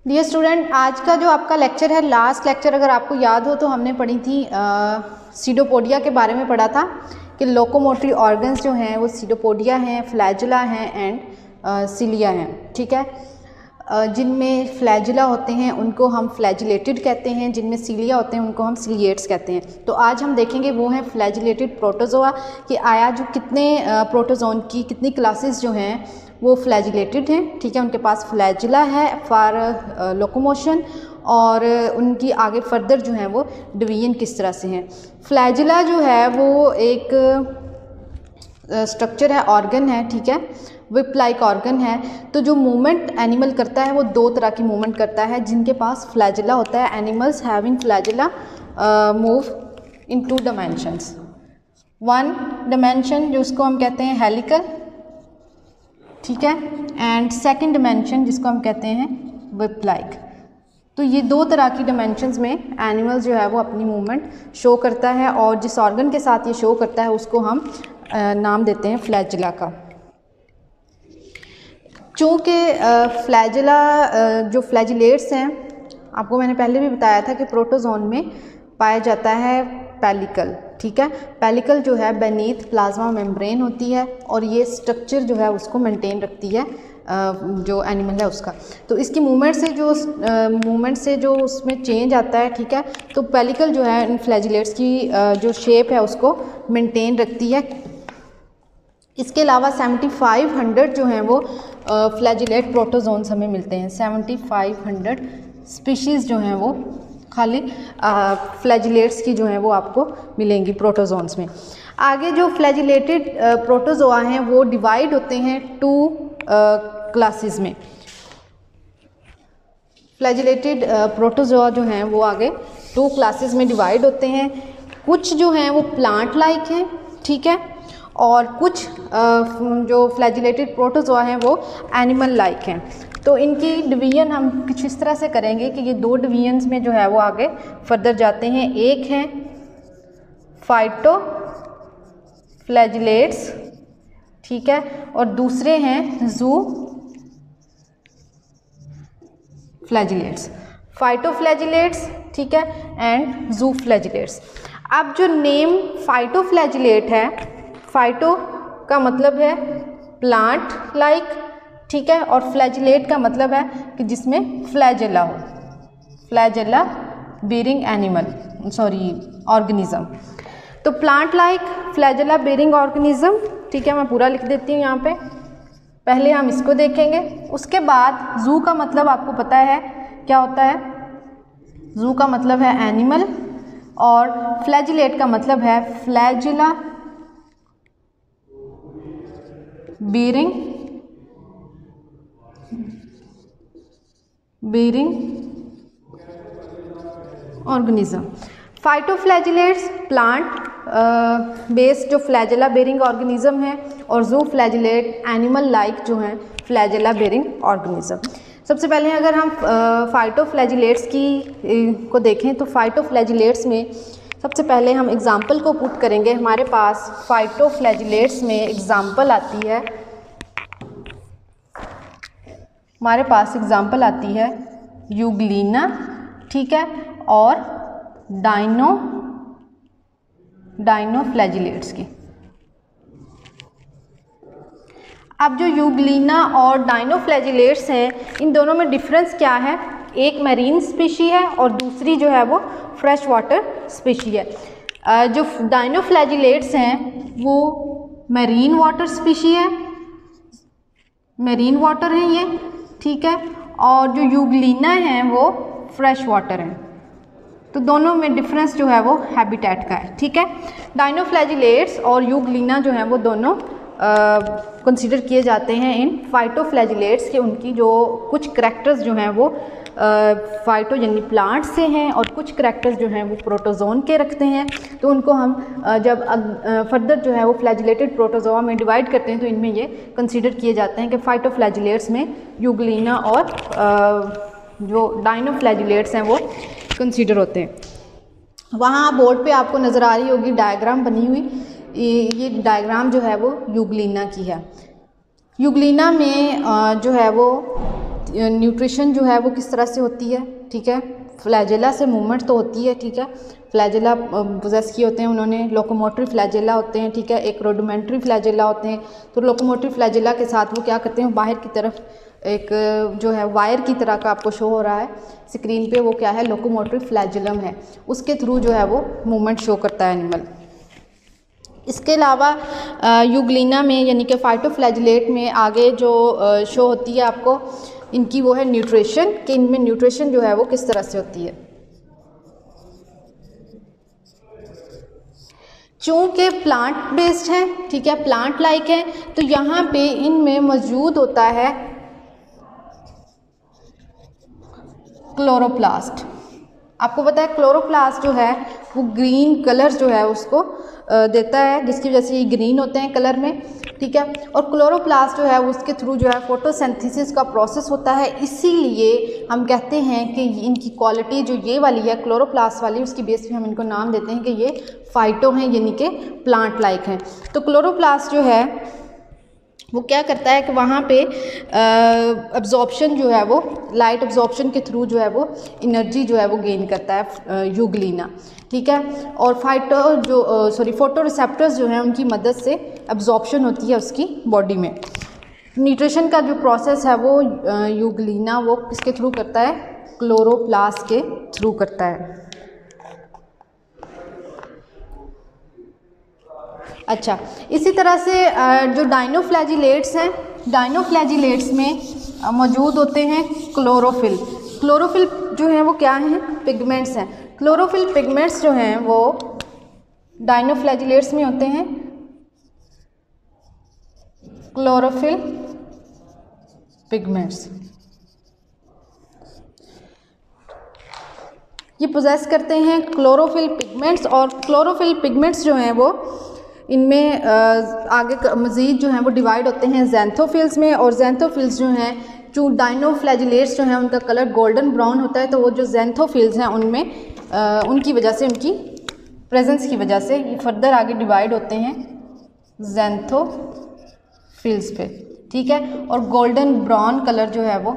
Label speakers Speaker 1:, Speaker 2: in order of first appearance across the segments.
Speaker 1: Dear student, आज का जो आपका लेक्चर है, लास्ट लेक्चर अगर आपको याद हो तो हमने पढ़ी थी सीडोपोडिया के बारे में पढ़ा था कि लोकोमोटरी ऑर्गन्स जो हैं वो सीडोपोडिया हैं, फ्लैजुला हैं एंड सिलिया हैं। ठीक है, जिनमें फ्लैजुला होते हैं उनको हम फ्लैजुलेटेड कहते हैं, जिनमें सिलिया होते हैं उनको हम सिलिएट्स कहते हैं। तो आज हम देखेंगे वो हैं फ्लैजुलेटेड प्रोटोजोआ कि आया जो कितने प्रोटोजोन की कितनी क्लासेस जो हैं वो फ्लैजुलेटेड हैं। ठीक है, उनके पास फ्लैजुला है फॉर लोकोमोशन और उनकी आगे फर्दर जो है वो डिवीजन किस तरह से हैं। फ्लैजुला जो है वो एक स्ट्रक्चर है, ऑर्गन है। ठीक है, विप लाइक ऑर्गन है। तो जो मूवमेंट एनिमल करता है वो दो तरह की मूवमेंट करता है जिनके पास फ्लैजुला होता है। Animals having flagella move in 2 dimensions. 1 dimension जो उसको हम कहते हैं हेलिकल, ठीक है, एंड 2nd डायमेंशन जिसको हम कहते हैं विप लाइक। तो ये 2 तरह की डायमेंशंस में एनिमल जो है वो अपनी मूवमेंट शो करता है और जिस ऑर्गन के साथ ये शो करता है उसको हम नाम देते हैं फ्लैजुला का। चूँकि फ्लैजुला जो फ्लैजुलेट्स हैं, आपको मैंने पहले भी बताया था कि प्रोटोजोन में पाया जाता है पेलिकल। ठीक है, पेलिकल जो है बेनीथ प्लाज्मा मेम्ब्रेन होती है और ये स्ट्रक्चर जो है उसको मेंटेन रखती है जो एनिमल है उसका। तो इसकी मूवमेंट से जो उसमें चेंज आता है, ठीक है, तो पेलिकल जो है इन फ्लैजुलेट्स की जो शेप है उसको मेंटेन रखती है। इसके अलावा 7500 जो हैं वो फ्लैजुलेट प्रोटोजोन्स हमें मिलते हैं। 7500 स्पीशीज़ जो हैं वो खाली फ्लैजुलेट्स की जो हैं वो आपको मिलेंगी प्रोटोजोन्स में। आगे जो फ्लैजुलेटेड प्रोटोजोआ हैं वो डिवाइड होते हैं 2 क्लासेस में। फ्लैजुलेटेड प्रोटोजोआ जो हैं वो आगे 2 क्लासेस में डिवाइड होते हैं। कुछ जो हैं वो प्लांट लाइक हैं, ठीक है, और कुछ जो फ्लैजुलेटेड प्रोटोजोआ हैं वो एनिमल लाइक हैं। तो इनकी डिवीजन हम कुछ इस तरह से करेंगे कि ये 2 डिवीजन्स में जो है वो आगे फर्दर जाते हैं। एक हैं फाइटो फ्लैजुलेट्स, ठीक है, और दूसरे हैं जू फ्लैजुलेट्स। फाइटो फ्लैजुलेट्स, ठीक है, एंड जू फ्लैजुलेट्स। अब जो नेम फाइटो फ्लैजुलेट है, फाइटो का मतलब है प्लांट लाइक, ठीक है, और फ्लैजुलेट का मतलब है कि जिसमें फ्लैजुला हो, फ्लैजुला बेरिंग ऑर्गेनिज्म। तो plant like flagella bearing organism, ठीक है, मैं पूरा लिख देती हूँ यहाँ पे। पहले हम इसको देखेंगे, उसके बाद जू का मतलब आपको पता है क्या होता है। जू का मतलब है एनिमल और फ्लैजुलेट का मतलब है flagella bearing organism. Phytoflagellates plant based जो फ्लैजुला बेरिंग ऑर्गेनिज्म है और जू फ्लैजुलेट एनिमल लाइक जो हैं फ्लैजुला बेरिंग ऑर्गेनिज्म। सबसे पहले अगर हम फाइटोफ्लैजुलेट्स को देखें तो फाइटोफ्लैजुलेट्स में सबसे पहले हम एग्जाम्पल को पुट करेंगे। हमारे पास फाइटोफ्लैजुलेट्स में एग्जाम्पल आती है, हमारे पास एग्जाम्पल आती है यूग्लिना, ठीक है, और डाइनोफ्लैजुलेट्स की। अब जो यूग्लिना और डाइनोफ्लैजुलेट्स हैं, इन दोनों में डिफरेंस क्या है। एक मैरीन स्पीशी है और दूसरी जो है वो फ्रेश वाटर स्पीशी है। जो डाइनोफ्लैजुलेट्स हैं वो मैरीन वाटर स्पीशी है, मैरीन वाटर हैं ये, ठीक है, और जो यूग्लिना हैं वो फ्रेश वाटर हैं। तो दोनों में डिफरेंस जो है वो हैबिटेट का है, ठीक है। डाइनोफ्लैजुलेट्स और यूग्लिना जो हैं वो दोनों कंसीडर किए जाते हैं इन फाइटोफ्लैजुलेट्स के। उनकी जो कुछ करैक्टर्स जो हैं वो फाइटो यानी प्लांट से हैं और कुछ करैक्टर्स जो हैं वो प्रोटोजोन के रखते हैं। तो उनको हम जब फर्दर जो है वो फ्लैजुलेटेड प्रोटोजोआ में डिवाइड करते हैं तो इनमें ये कंसीडर किए जाते हैं कि फाइटोफ्लैजुलेट्स में यूग्लिना और जो डाइनोफ्लैजुलेट्स हैं वो कंसीडर होते हैं। वहाँ बोर्ड पे आपको नज़र आ रही होगी डायग्राम बनी हुई, ये डायग्राम जो है वो यूग्लिना की है। यूग्लिना में जो है वो न्यूट्रिशन जो है वो किस तरह से होती है, ठीक है। फ्लैजेला से मूवमेंट तो होती है, ठीक है। फ्लैजेला पोजेस किए होते हैं उन्होंने, लोकोमोटरी फ्लैजेला होते हैं, ठीक है, एक रोडोमेंट्री फ्लैजेला होते हैं। तो लोकोमोटरी फ्लैजेला के साथ वो क्या करते हैं, बाहर की तरफ एक जो है वायर की तरह का आपको शो हो रहा है स्क्रीन पे, वो क्या है, लोकोमोटरी फ्लैजेलम है, उसके थ्रू जो है वो मूवमेंट शो करता है एनिमल। इसके अलावा यूग्लिना में यानी कि फाइटोफ्लैजिलेट में आगे जो शो होती है आपको इनकी, वो है न्यूट्रिशन, कि इनमें न्यूट्रिशन जो है वो किस तरह से होती है। चूँकि प्लांट बेस्ड है, ठीक है, प्लांट लाइक है, तो यहाँ पे इनमें मौजूद होता है क्लोरोप्लास्ट। आपको पता है क्लोरोप्लास्ट जो है वो ग्रीन कलर जो है उसको देता है, जिसकी वजह से ये ग्रीन होते हैं कलर में, ठीक है। और क्लोरोप्लास्ट जो है उसके थ्रू जो है फोटोसिंथेसिस का प्रोसेस होता है, इसीलिए हम कहते हैं कि इनकी क्वालिटी जो ये वाली है क्लोरोप्लास्ट वाली, उसकी बेस पे हम इनको नाम देते हैं कि ये फाइटो हैं, यानी कि प्लांट लाइक हैं। तो क्लोरोप्लास्ट जो है वो क्या करता है कि वहाँ पे एब्जॉर्प्शन जो है वो लाइट एब्जॉर्प्शन के थ्रू जो है वो एनर्जी जो है वो गेन करता है यूग्लिना, ठीक है। और फोटो रिसेप्टर्स जो हैं उनकी मदद से एब्जॉर्प्शन होती है उसकी बॉडी में। न्यूट्रिशन का जो प्रोसेस है वो यूग्लिना वो किसके थ्रू करता है, क्लोरोप्लास्ट के थ्रू करता है। अच्छा, इसी तरह से जो डाइनोफ्लैजिलेट्स हैं, डाइनोफ्लैजिलेट्स में मौजूद होते हैं क्लोरोफिल। क्लोरोफिल जो है वो क्या हैं, पिगमेंट्स हैं। क्लोरोफिल पिगमेंट्स जो हैं वो डाइनोफ्लैजिलेट्स में होते हैं। क्लोरोफिल पिगमेंट्स ये पोजेस करते हैं क्लोरोफिल पिगमेंट्स, और क्लोरोफिल पिगमेंट्स जो हैं वो इनमें आगे मज़ीद जो हैं वो डिवाइड होते हैं ज़ैंथोफिल्स में। और ज़ैंथोफिल्स जो हैं, जो डाइनोफ्लैजिलेट्स जो हैं उनका कलर गोल्डन ब्राउन होता है, तो वो जो ज़ैंथोफिल्स हैं उनमें उनकी वजह से, उनकी प्रेजेंस की वजह से ये फर्दर आगे डिवाइड होते हैं ज़ैंथोफिल्स पे, ठीक है। और गोल्डन ब्राउन कलर जो है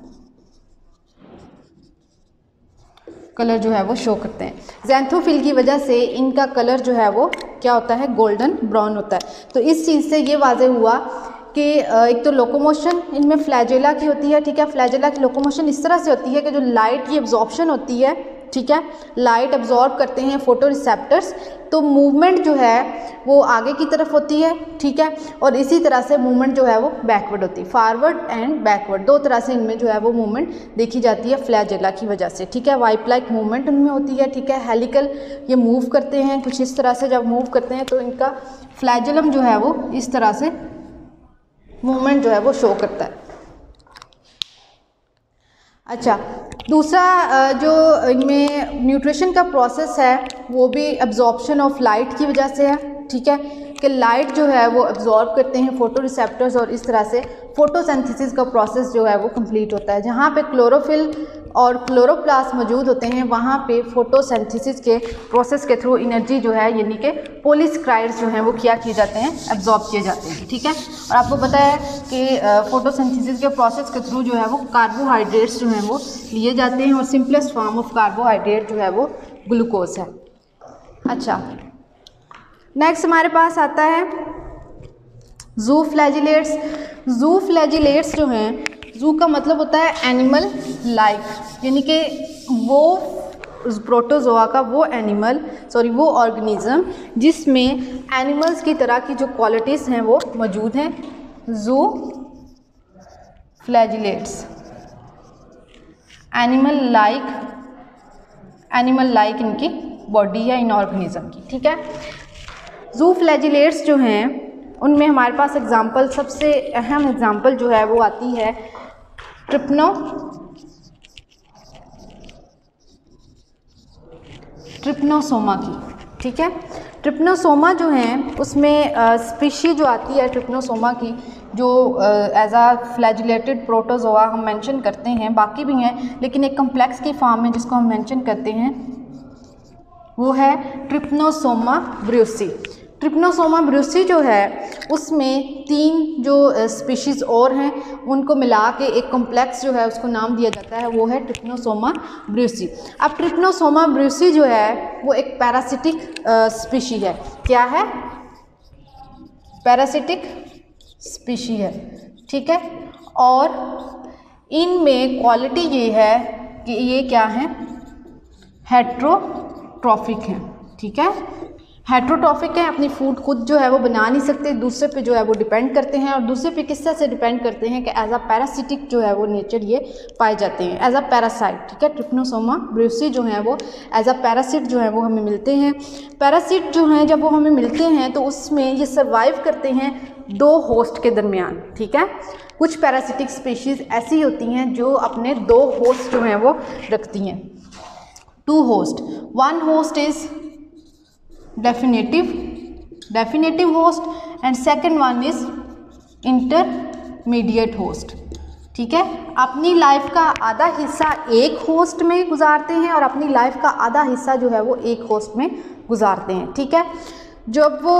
Speaker 1: वो शो करते हैं। ज़ैंथोफिल की वजह से इनका कलर जो है वो क्या होता है, गोल्डन ब्राउन होता है। तो इस चीज़ से ये वाज़े हुआ कि एक तो लोकोमोशन इनमें फ्लैजेला की होती है, ठीक है। फ्लैजेला की लोकोमोशन इस तरह से होती है कि जो लाइट की एब्जॉर्प्शन होती है, ठीक है, लाइट एब्जॉर्ब करते हैं फोटो रिसेप्टर्स, तो मूवमेंट जो है वो आगे की तरफ होती है, ठीक है। और इसी तरह से मूवमेंट जो है वो बैकवर्ड होती है, फॉरवर्ड एंड बैकवर्ड, दो तरह से इनमें जो है वो मूवमेंट देखी जाती है फ्लैजेला की वजह से, ठीक है। वाइप लाइक मूवमेंट उनमें होती है, ठीक है। हेलिकल ये मूव करते हैं कुछ इस तरह से, जब मूव करते हैं तो इनका फ्लैजेलम जो है वो इस तरह से मूवमेंट जो है वो शो करता है। अच्छा, दूसरा जो इनमें न्यूट्रिशन का प्रोसेस है वो भी एब्जॉर्प्शन ऑफ लाइट की वजह से है, ठीक है, कि लाइट जो है वो एब्जॉर्ब करते हैं फोटो रिसेप्टर्स, और इस तरह से फोटोसिंथेसिस का प्रोसेस जो है वो कंप्लीट होता है। जहाँ पे क्लोरोफिल और क्लोरोप्लास्ट मौजूद होते हैं वहाँ पे फोटोसिंथेसिस के प्रोसेस के थ्रू एनर्जी जो है यानी कि पॉलीसेकेराइड्स जो हैं वो क्या किए जाते हैं, एब्जॉर्ब किए जाते हैं, ठीक है। और आपको पता है कि फोटोसिंथेसिस के प्रोसेस के थ्रू जो है वो कार्बोहाइड्रेट्स जो हैं वो लिए जाते हैं, और सिंपलेस्ट फॉर्म ऑफ कार्बोहाइड्रेट जो है वो ग्लूकोज है। अच्छा, नेक्स्ट हमारे पास आता है ज़ूफ्लैजिलेट्स। ज़ूफ्लैजिलेट्स जो हैं, ज़ू का मतलब होता है एनिमल लाइक, यानी कि वो प्रोटोजोआ का वो वो ऑर्गेनिज्म जिसमें एनिमल्स की तरह की जो क्वालिटीज़ हैं वो मौजूद हैं। ज़ूफ्लैजिलेट्स एनिमल लाइक इनकी बॉडी है इन ऑर्गेनिज्म की, ठीक है। ज़ूफ्लैजिलेट्स जो हैं उनमें हमारे पास एग्जांपल, सबसे अहम एग्जांपल जो है वो आती है ट्रिप्नोसोमा की, ठीक है। ट्रिप्नोसोमा जो हैं उसमें स्पीशी जो आती है ट्रिप्नोसोमा की, जो एज आ फ्लैजिलेटेड प्रोटोजोआ हम मेंशन करते हैं, बाकी भी हैं लेकिन एक कम्प्लेक्स की फॉर्म में जिसको हम मेंशन करते हैं वो है ट्रिप्नोसोमा ब्रूसी। ट्रिपनोसोमा ब्रूसी जो है उसमें 3 जो स्पीशीज़ और हैं उनको मिला के एक कॉम्प्लेक्स जो है उसको नाम दिया जाता है, वो है ट्रिपनोसोमा ब्रूसी। अब ट्रिपनोसोमा ब्रूसी जो है वो एक पैरासिटिक स्पीशी है। क्या है? पैरासिटिक स्पीशी है, ठीक है। और इनमें क्वालिटी ये है कि ये क्या है? हेट्रोट्रॉफिक है, ठीक है। हेट्रोट्रॉफिक है, अपनी फूड खुद जो है वो बना नहीं सकते, दूसरे पे जो है वो डिपेंड करते हैं। और दूसरे पे किस तरह से डिपेंड करते हैं कि एज अ पैरासिटिक जो है वो नेचर ये पाए जाते हैं, एज अ पैरासाइट, ठीक है। ट्रिपनोसोमा ब्रूसी जो है वो एज अ पैरासिट जो है वो हमें मिलते हैं। पैरासिट जो हैं जब वो हमें मिलते हैं तो उसमें ये सर्वाइव करते हैं 2 होस्ट के दरमियान, ठीक है। कुछ पैरासिटिक स्पीशीज़ ऐसी होती हैं जो अपने 2 होस्ट जो हैं वो रखती हैं, 2 host. 1 host is definitive host and second one is intermediate host, ठीक है। अपनी लाइफ का आधा हिस्सा एक होस्ट में गुजारते हैं और अपनी लाइफ का आधा हिस्सा जो है वो एक होस्ट में गुजारते हैं, ठीक है। जब वो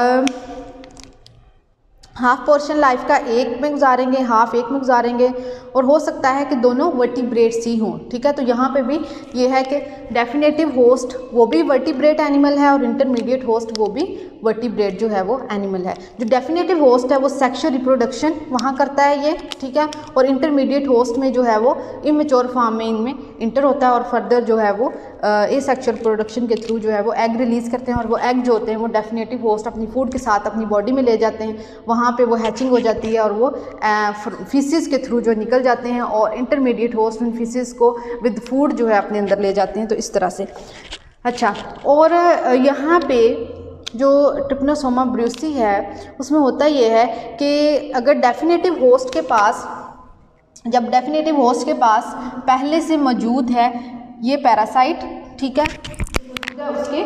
Speaker 1: हाफ पोर्शन लाइफ का एक में गुजारेंगे, हाफ एक में गुजारेंगे, और हो सकता है कि दोनों वर्टिब्रेट्स ही हों, ठीक है। तो यहाँ पे भी ये है कि डेफिनेटिव होस्ट वो भी वर्टिब्रेट एनिमल है और इंटरमीडिएट होस्ट वो भी वर्टिब्रेट जो है वो एनिमल है। जो डेफिनेटिव होस्ट है वो सेक्सुअल रिप्रोडक्शन वहाँ करता है ये, ठीक है। और इंटरमीडिएट होस्ट में जो है वो इमेच्योर फॉर्म में इनमें इंटर होता है और फर्दर जो है वो एसेक्सुअल प्रोडक्शन के थ्रू जो है वो एग रिलीज़ करते हैं। और वो एग जो होते हैं वो डेफिनेटिव होस्ट अपनी फूड के साथ अपनी बॉडी में ले जाते हैं, वहाँ पे वो हैचिंग हो जाती है और वो फीसिस के थ्रू जो निकल जाते हैं और इंटरमीडिएट होस्ट उन फीसिस को विद फूड जो है अपने अंदर ले जाते हैं। तो इस तरह से अच्छा। और यहाँ पे जो ट्रिपनोसोमा ब्रूसी है उसमें होता ये है कि अगर डेफिनेटिव होस्ट के पास, जब डेफिनेटिव होस्ट के पास पहले से मौजूद है ये पैरासाइट, ठीक है, उसके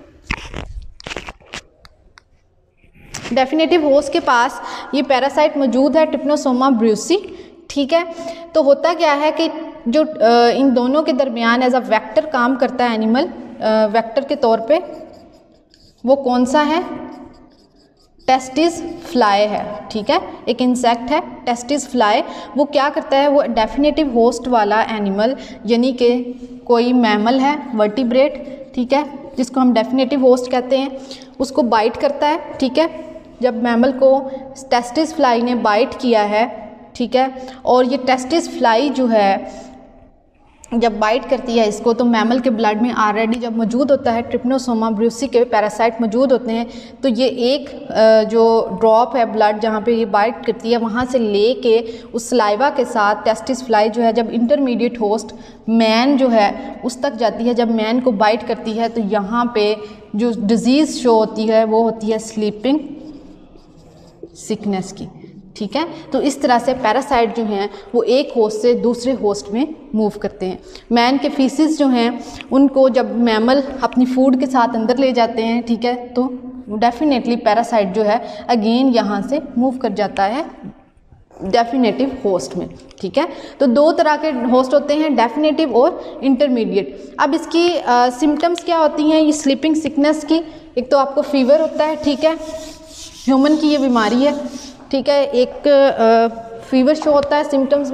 Speaker 1: डेफिनेटिव होस्ट के पास ये पैरासाइट मौजूद है ट्रिपनोसोमा ब्रूसी, ठीक है। तो होता क्या है कि जो इन दोनों के दरमियान एज अ वेक्टर काम करता है एनिमल, वेक्टर के तौर पे, वो कौन सा है? टेस्टिस फ्लाई है, ठीक है। एक इंसेक्ट है टेस्टिस फ्लाई। वो क्या करता है? वो डेफिनेटिव होस्ट वाला एनिमल यानी कि कोई मैमल है वर्टिब्रेट, ठीक है, जिसको हम डेफिनेटिव होस्ट कहते हैं, उसको बाइट करता है, ठीक है। जब मैमल को टेस्टिस फ्लाई ने बाइट किया है, ठीक है, और ये टेस्टिस फ्लाई जो है जब बाइट करती है इसको, तो मैमल के ब्लड में ऑलरेडी जब मौजूद होता है ट्रिपनोसोमा ब्रूसी के पैरासाइट मौजूद होते हैं, तो ये एक जो ड्रॉप है ब्लड जहाँ पे ये बाइट करती है वहाँ से लेके उस सलाइवा के साथ टेस्टिस फ्लाई जो है जब इंटरमीडिएट होस्ट मैन जो है उस तक जाती है, जब मैन को बाइट करती है तो यहाँ पे जो डिज़ीज़ शो होती है वो होती है स्लीपिंग सिकनेस की, ठीक है। तो इस तरह से पैरासाइट जो हैं वो एक होस्ट से दूसरे होस्ट में मूव करते हैं। मैन के फीसिस जो हैं उनको जब मैमल अपनी फूड के साथ अंदर ले जाते हैं, ठीक है, तो डेफिनेटली पैरासाइट जो है अगेन यहाँ से मूव कर जाता है डेफिनेटिव होस्ट में, ठीक है। तो 2 तरह के होस्ट होते हैं, डेफिनेटिव और इंटरमीडिएट। अब इसकी सिम्टम्स क्या होती हैं ये स्लीपिंग सिकनेस की? एक तो आपको फीवर होता है, ठीक है, ह्यूमन की ये बीमारी है, ठीक है। एक फीवर शो होता है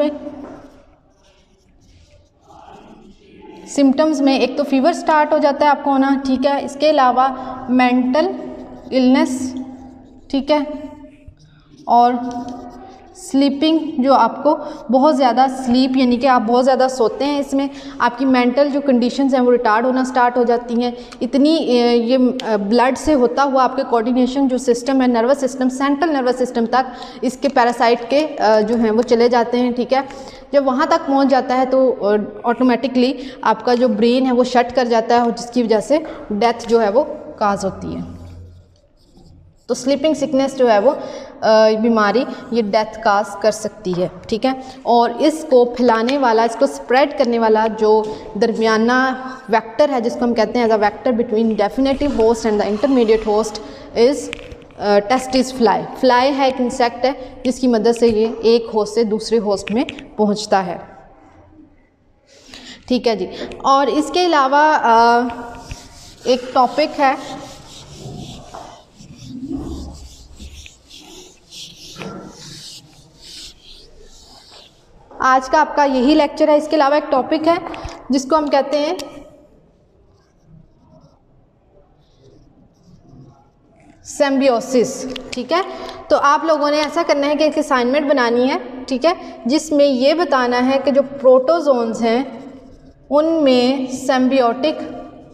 Speaker 1: सिम्टम्स में एक तो फीवर स्टार्ट हो जाता है आपको होना, ठीक है। इसके अलावा मेंटल इलनेस, ठीक है, और स्लीपिंग जो आपको बहुत ज़्यादा स्लीप यानी कि आप बहुत ज़्यादा सोते हैं, इसमें आपकी मेंटल जो कंडीशंस हैं वो रिटार्ड होना स्टार्ट हो जाती हैं। इतनी ये ब्लड से होता हुआ आपके कोऑर्डिनेशन जो सिस्टम है, nervous system, central nervous system तक इसके पैरासाइट के जो हैं वो चले जाते हैं, ठीक है। जब वहाँ तक पहुँच जाता है तो ऑटोमेटिकली आपका जो ब्रेन है वो शट कर जाता है और जिसकी वजह से डेथ जो है वो काज होती है। तो स्लीपिंग सिकनेस जो है वो बीमारी ये डेथ काज कर सकती है, ठीक है। और इसको फैलाने वाला, इसको स्प्रेड करने वाला जो दरमियाना वेक्टर है जिसको हम कहते हैं as a vector between definitive host and the intermediate host is tsetse fly. Fly है एक इंसेक्ट है जिसकी मदद से ये एक होस्ट से दूसरे होस्ट में पहुंचता है, ठीक है जी। और इसके अलावा एक टॉपिक है आज का आपका यही लेक्चर है। इसके अलावा एक टॉपिक है जिसको हम कहते हैं सिम्बियोसिस। ठीक है, तो आप लोगों ने ऐसा करना है कि एक असाइनमेंट बनानी है, ठीक है, जिसमें ये बताना है कि जो प्रोटोजोन्स हैं उनमें सिम्बियोटिक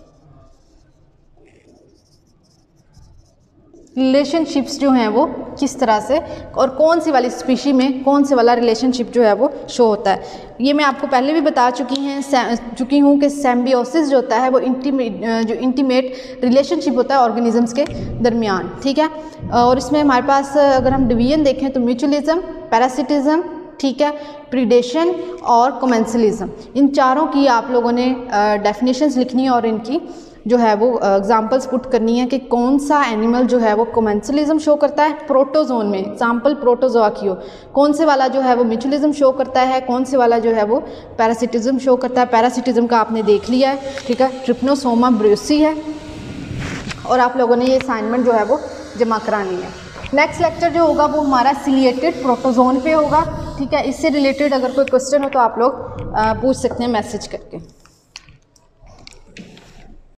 Speaker 1: रिलेशनशिप्स जो हैं वो किस तरह से और कौन सी वाली स्पीशी में कौन से वाला रिलेशनशिप जो है वो शो होता है। ये मैं आपको पहले भी बता चुकी हूँ कि सिम्बियोसिस जो होता है वो इंटीमेट रिलेशनशिप होता है ऑर्गेनिजम्स के दरमियान। ठीक है, और इसमें हमारे पास अगर हम डिवीजन देखें तो म्यूचुअलिज्म, पैरासिटिज्म, ठीक है, प्रीडेशन और कोमेंसलिज्म, इन चारों की आप लोगों ने डेफिनेशंस लिखनी है और इनकी जो है वो एग्जांपल्स पुट करनी है कि कौन सा एनिमल जो है वो कोमेंसलिज्म शो करता है प्रोटोजोन में, एग्जांपल प्रोटोजोआ की हो, कौन से वाला जो है वो म्यूचुअलिज्म शो करता है, कौन से वाला जो है वो पैरासिटिज्म शो करता है। पैरासिटिज्म का आपने देख लिया है, ठीक है, ट्रिपनोसोमा ब्रूसी है, और आप लोगों ने ये असाइनमेंट जो है वो जमा करानी है। नेक्स्ट लेक्चर जो होगा वो हमारा सिलिएटेड प्रोटोजोन पे होगा। ठीक है, इससे रिलेटेड अगर कोई क्वेश्चन हो तो आप लोग पूछ सकते हैं मैसेज करके।